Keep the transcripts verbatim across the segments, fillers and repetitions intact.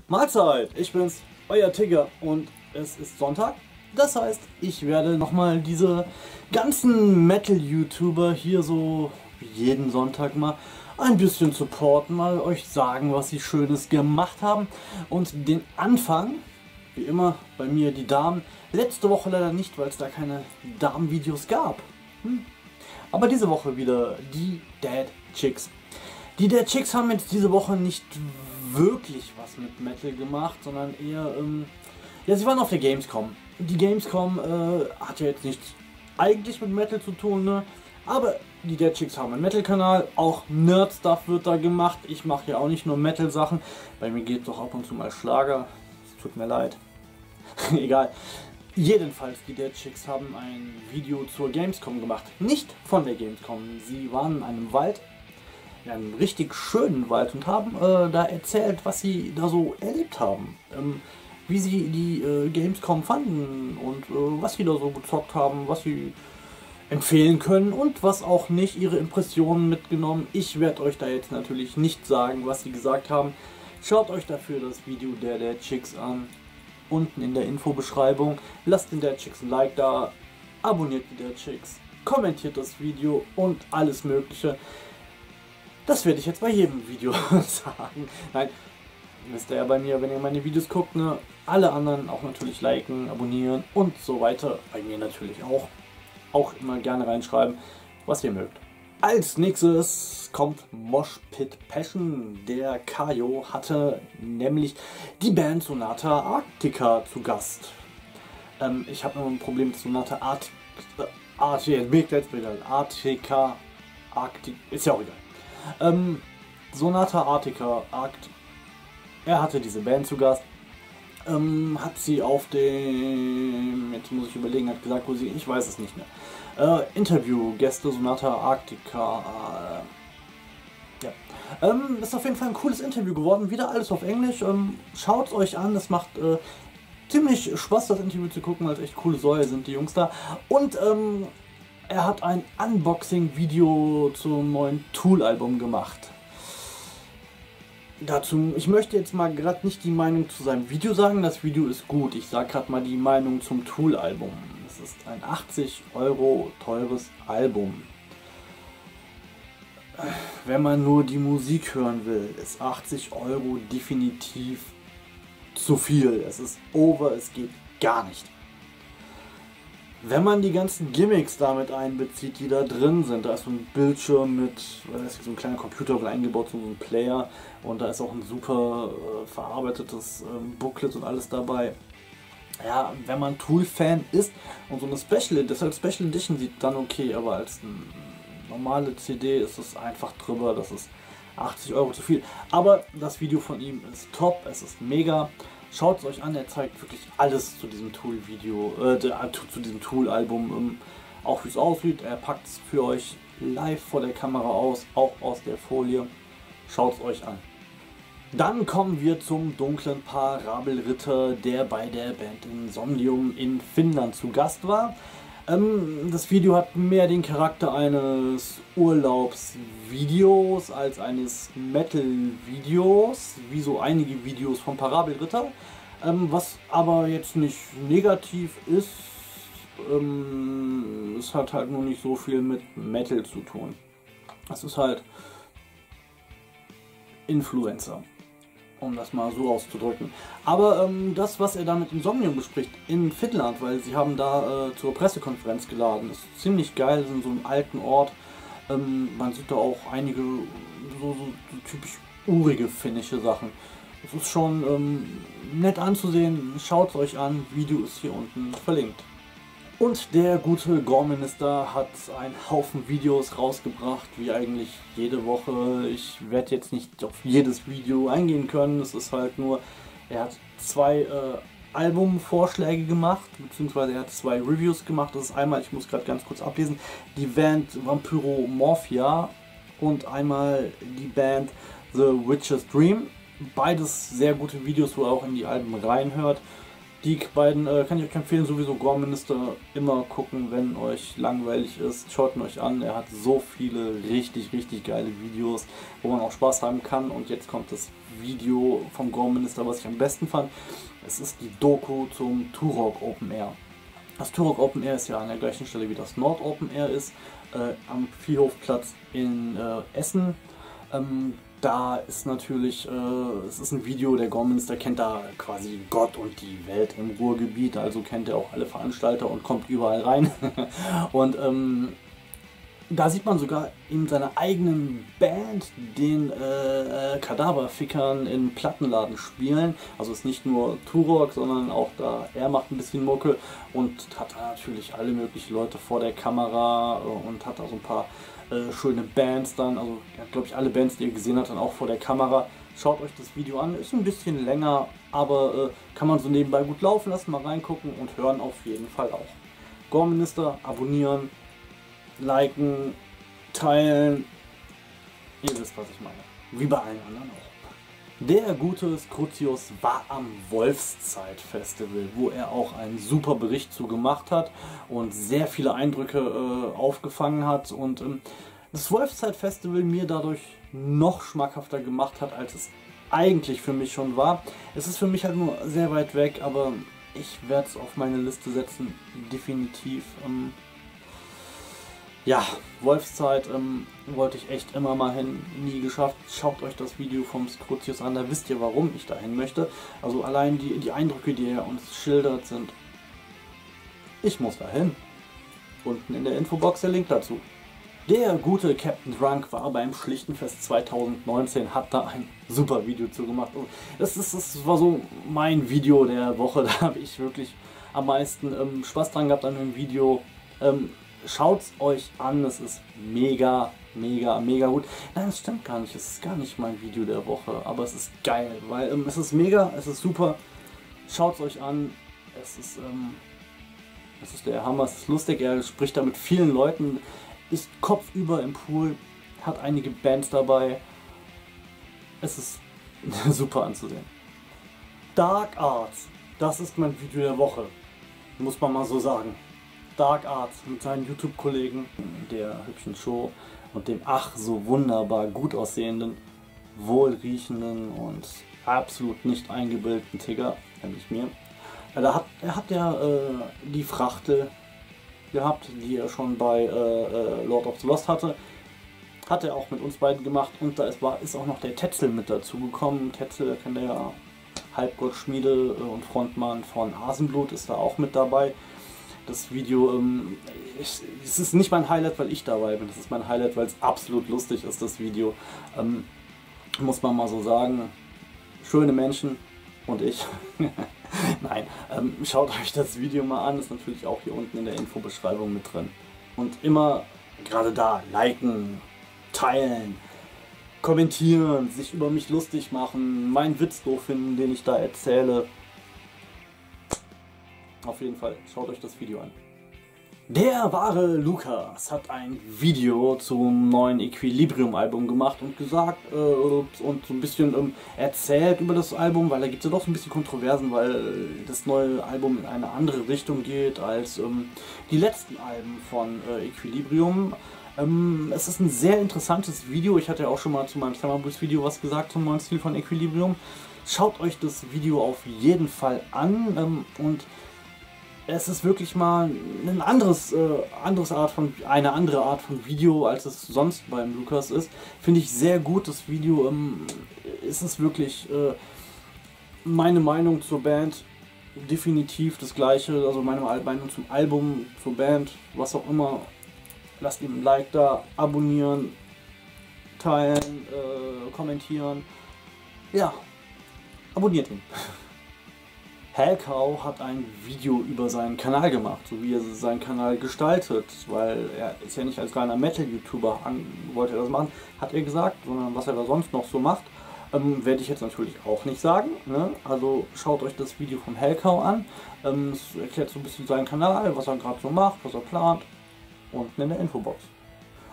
Mahlzeit, ich bin's, euer Tigger und es ist Sonntag. Das heißt, ich werde nochmal diese ganzen Metal-YouTuber hier so jeden Sonntag mal ein bisschen supporten, mal euch sagen, was sie Schönes gemacht haben. Und den Anfang, wie immer bei mir die Damen, letzte Woche leider nicht, weil es da keine Damenvideos gab. Hm. Aber diese Woche wieder die Dead Chicks. Die Dead Chicks haben jetzt diese Woche nicht wirklich was mit Metal gemacht, sondern eher, ähm, ja, sie waren auf der Gamescom. Die Gamescom äh, hat ja jetzt nichts eigentlich mit Metal zu tun, ne? Aber die Dead Chicks haben einen Metal-Kanal, auch Nerd-Stuff wird da gemacht. Ich mache ja auch nicht nur Metal-Sachen, bei mir geht doch ab und zu mal Schlager, es tut mir leid. Egal. Jedenfalls, die Dead Chicks haben ein Video zur Gamescom gemacht. Nicht von der Gamescom, sie waren in einem Wald, in einem richtig schönen Wald und haben äh, da erzählt, was sie da so erlebt haben. Ähm, wie sie die äh, Gamescom fanden und äh, was sie da so gezockt haben, was sie empfehlen können und was auch nicht, ihre Impressionen mitgenommen. Ich werde euch da jetzt natürlich nicht sagen, was sie gesagt haben. Schaut euch dafür das Video der Dead Chicks an, unten in der Infobeschreibung. Lasst den Dead Chicks ein Like da, abonniert die Dead Chicks, kommentiert das Video und alles mögliche. Das werde ich jetzt bei jedem Video sagen. Nein, wisst ihr ja bei mir, wenn ihr meine Videos guckt, ne? Alle anderen auch natürlich liken, abonnieren und so weiter. Bei mir natürlich auch. Auch immer gerne reinschreiben, was ihr mögt. Als nächstes kommt Mosh Pit Passion. Der Kajo hatte nämlich die Band Sonata Arctica zu Gast. Ähm, ich habe immer ein Problem mit Sonata Arctica. Arctic, ist ja auch egal. Ähm, Sonata Arctica, Arct, er hatte diese Band zu Gast, ähm, hat sie auf dem, jetzt muss ich überlegen, hat gesagt, wo sie, ich weiß es nicht mehr, äh, Interview-Gäste Sonata Arctica, äh, ja, ähm, ist auf jeden Fall ein cooles Interview geworden, wieder alles auf Englisch, ähm, schaut es euch an, es macht äh, ziemlich Spaß, das Interview zu gucken, weil es echt coole Säue sind, die Jungs da, und ähm, er hat ein Unboxing-Video zum neuen Tool-Album gemacht. Dazu, ich möchte jetzt mal gerade nicht die Meinung zu seinem Video sagen, das Video ist gut. Ich sage gerade mal die Meinung zum Tool-Album. Es ist ein achtzig Euro teures Album. Wenn man nur die Musik hören will, ist achtzig Euro definitiv zu viel. Es ist over, es geht gar nicht. Wenn man die ganzen Gimmicks damit einbezieht, die da drin sind, da ist so ein Bildschirm mit, da ist so ein kleiner Computer eingebaut, so ein Player, und da ist auch ein super äh, verarbeitetes ähm, Booklet und alles dabei. Ja, wenn man Tool-Fan ist und so eine Special, deshalb Special Edition sieht, dann okay, aber als eine normale C D ist es einfach drüber, das ist achtzig Euro zu viel. Aber das Video von ihm ist top, es ist mega. Schaut es euch an, er zeigt wirklich alles zu diesem Tool-Video, äh, zu diesem Tool-Album, ähm, auch wie es aussieht. Er packt es für euch live vor der Kamera aus, auch aus der Folie. Schaut es euch an. Dann kommen wir zum dunklen Parabelritter, der bei der Band Insomnium in Finnland zu Gast war. Ähm, das Video hat mehr den Charakter eines Urlaubsvideos als eines Metal-Videos, wie so einige Videos vom Parabelritter, ähm, was aber jetzt nicht negativ ist. Ähm, es hat halt nur nicht so viel mit Metal zu tun. Es ist halt Influencer, um das mal so auszudrücken. Aber ähm, das, was er da mit Insomnium bespricht in Finnland, weil sie haben da äh, zur Pressekonferenz geladen, ist ziemlich geil, ist in so einem alten Ort. Ähm, man sieht da auch einige so, so, so typisch urige finnische Sachen. Es ist schon ähm, nett anzusehen, schaut es euch an, Video ist hier unten verlinkt. Und der gute Gore-Minister hat einen Haufen Videos rausgebracht, wie eigentlich jede Woche. Ich werde jetzt nicht auf jedes Video eingehen können, es ist halt nur, er hat zwei äh, Albumvorschläge gemacht, beziehungsweise er hat zwei Reviews gemacht. Das ist einmal, ich muss gerade ganz kurz ablesen, die Band Vampyromorphia und einmal die Band The Witch's Dream. Beides sehr gute Videos, wo er auch in die Alben reinhört. Die beiden äh, kann ich euch empfehlen, sowieso Gore-Minister immer gucken, wenn euch langweilig ist. Schaut ihn euch an, er hat so viele richtig, richtig geile Videos, wo man auch Spaß haben kann. Und jetzt kommt das Video vom Gore-Minister, was ich am besten fand. Es ist die Doku zum Turok Open Air. Das Turok Open Air ist ja an der gleichen Stelle wie das Nord Open Air ist, äh, am Viehhofplatz in äh, Essen. Ähm, Da ist natürlich, äh, es ist ein Video, der Gore-Minister kennt da quasi Gott und die Welt im Ruhrgebiet, also kennt er auch alle Veranstalter und kommt überall rein. Und ähm, da sieht man sogar in seiner eigenen Band den äh, Kadaverfickern in Plattenladen spielen. Also ist nicht nur Turok, sondern auch da, er macht ein bisschen Mucke und hat da natürlich alle möglichen Leute vor der Kamera und hat da so ein paar Äh, schöne Bands dann, also ja, glaube ich alle Bands, die ihr gesehen habt, dann auch vor der Kamera. Schaut euch das Video an, ist ein bisschen länger, aber äh, kann man so nebenbei gut laufen lassen, mal reingucken und hören auf jeden Fall auch. Gore-Minister, abonnieren, liken, teilen, ihr wisst, was ich meine. Wie bei allen anderen auch. Der gute Scrutius war am Wolfszeit-Festival, wo er auch einen super Bericht zu gemacht hat und sehr viele Eindrücke äh, aufgefangen hat und ähm, das Wolfszeit-Festival mir dadurch noch schmackhafter gemacht hat, als es eigentlich für mich schon war. Es ist für mich halt nur sehr weit weg, aber ich werde es auf meine Liste setzen, definitiv. Ähm, Ja, Wolfszeit ähm, wollte ich echt immer mal hin, nie geschafft. Schaut euch das Video vom Scrutius an, da wisst ihr, warum ich dahin möchte. Also allein die, die Eindrücke, die er uns schildert, sind... Ich muss dahin. Unten in der Infobox der Link dazu. Der gute Captain Drunk war beim Schlichtenfest zweitausendneunzehn, hat da ein super Video zu gemacht. Das, ist, das war so mein Video der Woche, da habe ich wirklich am meisten ähm, Spaß dran gehabt an dem Video. Ähm, Schaut es euch an, es ist mega, mega, mega gut. Nein, das stimmt gar nicht, es ist gar nicht mein Video der Woche, aber es ist geil, weil ähm, es ist mega, es ist super. Schaut es euch an, es ist, ähm, es ist der Hammer, es ist lustig, er spricht da mit vielen Leuten, ist kopfüber im Pool, hat einige Bands dabei. Es ist super anzusehen. Dark Arts, das ist mein Video der Woche, muss man mal so sagen. Dark Arts mit seinen YouTube-Kollegen, der hübschen Show und dem ach so wunderbar gut aussehenden, wohlriechenden und absolut nicht eingebildeten Tigger, nämlich mir. Er hat, er hat ja äh, die Frachtel gehabt, die er schon bei äh, Lord of the Lost hatte. Hat er auch mit uns beiden gemacht und da ist, war, ist auch noch der Tetzel mit dazu gekommen. Tetzel, kennt ihr ja, Halbgottschmiede und Frontmann von Hasenblut ist da auch mit dabei. Das Video, ähm, ich, es ist nicht mein Highlight, weil ich dabei bin, das ist mein Highlight, weil es absolut lustig ist, das Video. Ähm, muss man mal so sagen, schöne Menschen und ich. Nein, ähm, schaut euch das Video mal an, ist natürlich auch hier unten in der Infobeschreibung mit drin. Und immer, gerade da, liken, teilen, kommentieren, sich über mich lustig machen, meinen Witz doof finden, den ich da erzähle. Auf jeden Fall, schaut euch das Video an. Der wahre Lukas hat ein Video zum neuen Equilibrium-Album gemacht und gesagt äh, und so ein bisschen ähm, erzählt über das Album, weil da gibt es ja doch so ein bisschen Kontroversen, weil das neue Album in eine andere Richtung geht als ähm, die letzten Alben von äh, Equilibrium. Ähm, es ist ein sehr interessantes Video, ich hatte ja auch schon mal zu meinem Summer Blues Video was gesagt zum neuen Stil von Equilibrium. Schaut euch das Video auf jeden Fall an ähm, und es ist wirklich mal ein anderes, äh, anderes Art von, eine andere Art von Video, als es sonst beim Lukas ist. Finde ich sehr gut, das Video. Ähm, ist es wirklich äh, meine Meinung zur Band, definitiv das gleiche, also meine Meinung zum Album, zur Band, was auch immer. Lasst ihm ein Like da, abonnieren, teilen, äh, kommentieren. Ja, abonniert ihn. Hellcow hat ein Video über seinen Kanal gemacht, so wie er seinen Kanal gestaltet, weil er ist ja nicht als kleiner Metal-YouTuber an, wollte er das machen, hat er gesagt, sondern was er da sonst noch so macht, ähm, werde ich jetzt natürlich auch nicht sagen, ne? Also schaut euch das Video von Hellcow an, ähm, es erklärt so ein bisschen seinen Kanal, was er gerade so macht, was er plant, unten in der Infobox.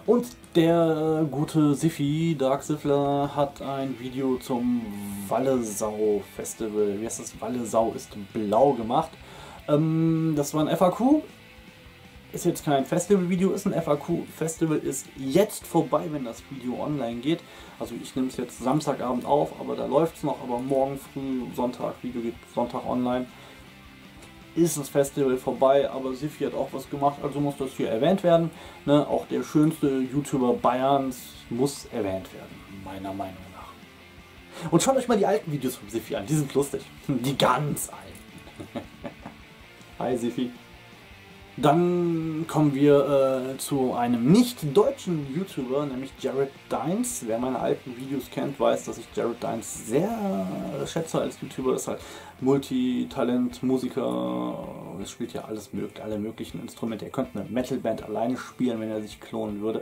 Und der äh, gute Siffi, Dark Siffler, hat ein Video zum Wallesau-Festival, wie heißt das, Wallesau ist blau gemacht. Ähm, das war ein F A Q, ist jetzt kein Festival-Video, ist ein F A Q. Festival ist jetzt vorbei, wenn das Video online geht. Also ich nehme es jetzt Samstagabend auf, aber da läuft es noch, aber morgen früh, Sonntag, Video geht Sonntag online. Ist das Festival vorbei, aber Siffi hat auch was gemacht, also muss das hier erwähnt werden. Ne? Auch der schönste YouTuber Bayerns muss erwähnt werden, meiner Meinung nach. Und schaut euch mal die alten Videos von Siffi an, die sind lustig. Die ganz alten. Hi Siffi. Dann kommen wir äh, zu einem nicht-deutschen YouTuber, nämlich Jared Dines. Wer meine alten Videos kennt, weiß, dass ich Jared Dines sehr äh, schätze als YouTuber. Das ist halt Multitalent, Musiker, es spielt ja alles möglich, alle möglichen Instrumente. Er könnte eine Metalband alleine spielen, wenn er sich klonen würde.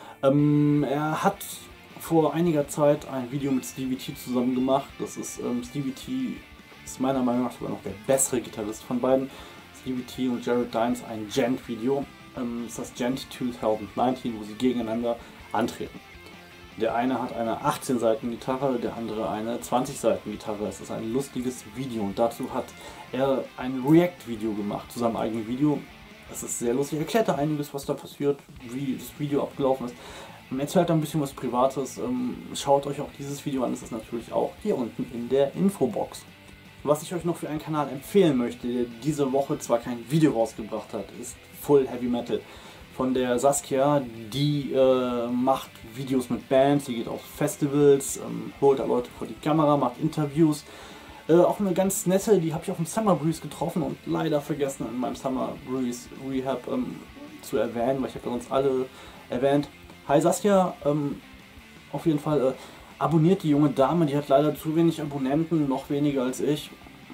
Ähm, er hat vor einiger Zeit ein Video mit Stevie T zusammen gemacht. Das ist ähm, Stevie T ist meiner Meinung nach sogar noch der bessere Gitarrist von beiden. Stevie T und Jared Dines ein Gent-Video. Ähm, das ist das Gent zwanzig neunzehn, wo sie gegeneinander antreten. Der eine hat eine achtzehn Seiten Gitarre, der andere eine zwanzig Seiten Gitarre. Es ist ein lustiges Video und dazu hat er ein React-Video gemacht zu seinem eigenen Video. Das ist sehr lustig. Er erklärt da einiges, was da passiert, wie das Video abgelaufen ist. Er erzählt da ein bisschen was Privates. Ähm, schaut euch auch dieses Video an, das ist natürlich auch hier unten in der Infobox. Was ich euch noch für einen Kanal empfehlen möchte, der diese Woche zwar kein Video rausgebracht hat, ist Full Heavy Metal. Von der Saskia, die äh, macht Videos mit Bands, die geht auf Festivals, ähm, holt da Leute vor die Kamera, macht Interviews. Äh, auch eine ganz nette, die habe ich auf dem Summer Breeze getroffen und leider vergessen in meinem Summer Breeze Rehab ähm, zu erwähnen, weil ich habe ja sonst alle erwähnt. Hi Saskia, ähm, auf jeden Fall... Äh, abonniert die junge Dame, die hat leider zu wenig Abonnenten, noch weniger als ich.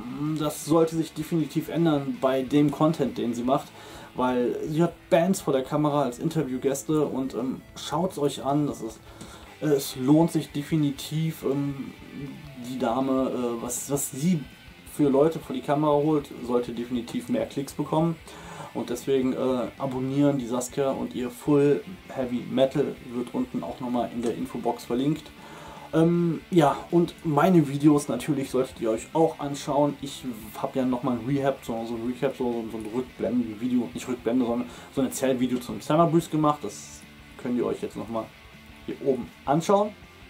Das sollte sich definitiv ändern bei dem Content, den sie macht, weil sie hat Bands vor der Kamera als Interviewgäste und ähm, schaut es euch an, das ist, äh, es lohnt sich definitiv, ähm, die Dame, äh, was, was sie für Leute vor die Kamera holt, sollte definitiv mehr Klicks bekommen. Und deswegen äh, abonnieren die Saskia und ihr Full Heavy Metal wird unten auch nochmal in der Infobox verlinkt. Ähm, ja, und meine Videos natürlich solltet ihr euch auch anschauen. Ich habe ja nochmal ein Rehab, so, so ein Recap, so, so ein Rückblenden-Video, nicht Rückblende, sondern so ein Erzählvideo zum Summer Breeze gemacht. Das könnt ihr euch jetzt nochmal hier oben anschauen.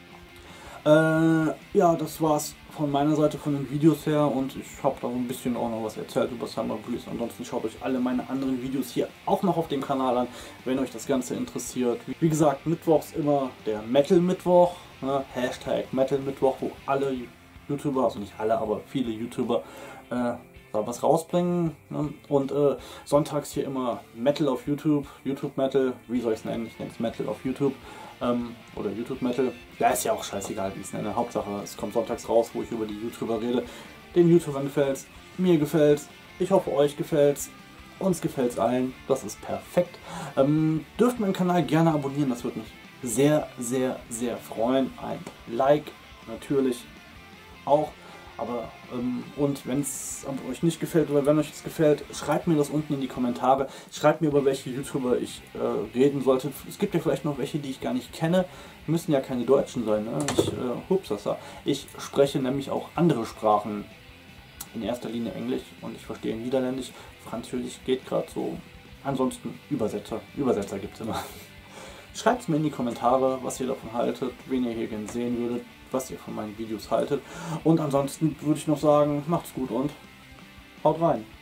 Äh, ja, das war's von meiner Seite von den Videos her und ich habe da so ein bisschen auch noch was erzählt über Summer Breeze. Ansonsten schaut euch alle meine anderen Videos hier auch noch auf dem Kanal an, wenn euch das Ganze interessiert. Wie gesagt, mittwochs immer der Metal-Mittwoch. Ne, Hashtag Metal Mittwoch, wo alle YouTuber, also nicht alle, aber viele YouTuber äh, da was rausbringen. Ne? Und äh, sonntags hier immer Metal auf YouTube, YouTube Metal, wie soll ich es nennen? Ich nenne es Metal auf YouTube ähm, oder YouTube Metal. Ja, ist ja auch scheißegal, wie ich es nenne. Hauptsache, es kommt sonntags raus, wo ich über die YouTuber rede. Den YouTubern gefällt's, mir gefällt's, ich hoffe euch gefällt's. Uns gefällt's allen, das ist perfekt. Ähm, dürft meinen Kanal gerne abonnieren, das wird mich sehr, sehr, sehr freuen. Ein Like natürlich auch. Aber ähm, und wenn es euch nicht gefällt oder wenn euch es gefällt, schreibt mir das unten in die Kommentare. Schreibt mir, über welche YouTuber ich äh, reden sollte. Es gibt ja vielleicht noch welche, die ich gar nicht kenne. Müssen ja keine Deutschen sein. Ne? Ich, äh, hupsasa. Ich spreche nämlich auch andere Sprachen. In erster Linie Englisch und ich verstehe Niederländisch. Französisch geht gerade so. Ansonsten Übersetzer. Übersetzer gibt es immer. Schreibt es mir in die Kommentare, was ihr davon haltet, wen ihr hier gerne sehen würdet, was ihr von meinen Videos haltet. Und ansonsten würde ich noch sagen, macht's gut und haut rein.